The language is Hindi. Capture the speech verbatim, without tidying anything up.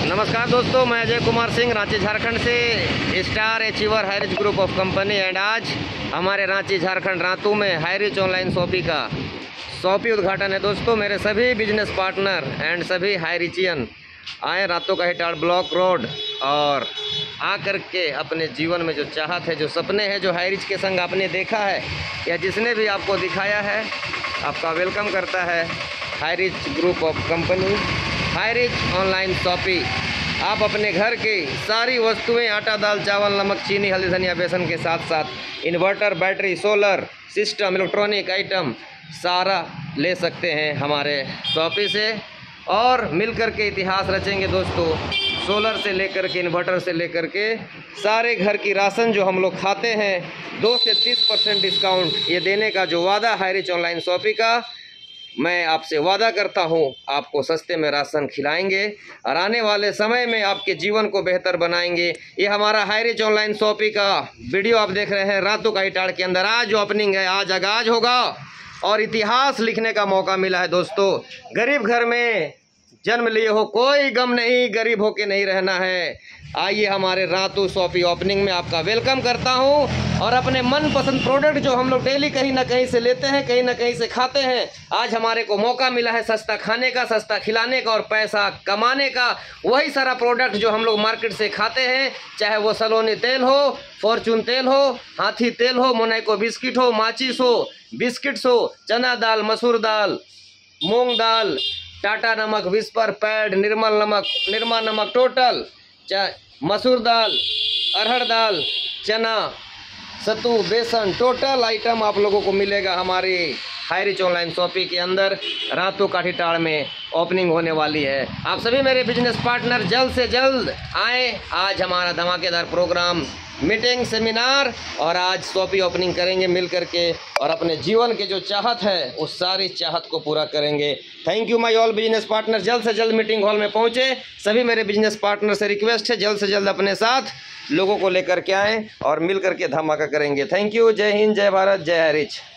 नमस्कार दोस्तों, मैं अजय कुमार सिंह रांची झारखंड से star achiever Highrich group of company. And आज हमारे रांची झारखंड रातू में हाईरिच ऑनलाइन शॉपी का शॉपी उद्घाटन है। दोस्तों, मेरे सभी बिजनेस पार्टनर एंड सभी हाईरिचियन आए रातू का हिटाड़ ब्लॉक रोड और आकर के अपने जीवन में जो चाहत है, जो सपने हैं, जो हाईरिच के संग आपने देखा है या जिसने भी आपको दिखाया है, आपका वेलकम करता है Highrich group of company, Highrich online shoppe. आप अपने घर के सारी वस्तुएं आटा, दाल, चावल, नमक, चीनी, हल्दी, धनिया, बेसन के साथ साथ inverter, battery, solar system, electronic item सारा ले सकते हैं हमारे शॉपी से और मिलकर के इतिहास रचेंगे दोस्तों। सोलर से लेकर के इन्वर्टर से लेकर के सारे घर की राशन जो हम लोग खाते हैं, दो से तीस परसेंट डिस्काउंट ये देने का जो वादा हाईरिच ऑनलाइन शॉपी का, मैं आपसे वादा करता हूं, आपको सस्ते में राशन खिलाएंगे और आने वाले समय में आपके जीवन को बेहतर बनाएंगे। ये हमारा हाईरिच ऑनलाइन शॉपी का वीडियो आप देख रहे हैं रातू का हिटाड़ के अंदर। आज जो ओपनिंग है, आज आगाज होगा और इतिहास लिखने का मौका मिला है दोस्तों। गरीब घर में जन्म लिए हो, कोई गम नहीं, गरीब होके नहीं रहना है। आइए हमारे रातू शॉपी ओपनिंग में आपका वेलकम करता हूं और अपने मनपसंद प्रोडक्ट जो हम लोग डेली कहीं ना कहीं से लेते हैं, कहीं ना कहीं से खाते हैं, आज हमारे को मौका मिला है सस्ता खाने का, सस्ता खिलाने का और पैसा कमाने का। वही सारा प्रोडक्ट जो हम लोग मार्केट से खाते हैं, चाहे वो सलोनी तेल हो, फॉर्चून तेल हो, हाथी तेल हो, मोनाइको बिस्किट हो, माचिस हो, बिस्किट्स हो, चना दाल, मसूर दाल, मूंग दाल, टाटा नमक, विस्पर पैड, निर्मल नमक, निर्मा नमक टोटल, मसूर दाल, अरहर दाल, चना, सत्तू, बेसन, टोटल आइटम आप लोगों को मिलेगा हमारी हाईरिच ऑनलाइन शॉपी के अंदर। रातू का हिटाड़ में ओपनिंग होने वाली है। आप सभी मेरे बिजनेस पार्टनर जल्द से जल्द आएँ। आज हमारा धमाकेदार प्रोग्राम, मीटिंग, सेमिनार और आज शॉपी ओपनिंग करेंगे मिल करके और अपने जीवन के जो चाहत है उस सारी चाहत को पूरा करेंगे। Thank you my all business partner. जल्द से जल्द मीटिंग हॉल में पहुंचे। सभी मेरे बिजनेस पार्टनर से रिक्वेस्ट है, जल्द से जल्द अपने साथ लोगों को लेकर के आएँ और मिल करके धमाका करेंगे। Thank you. जय हिंद, जय भारत, जय हाईरिच।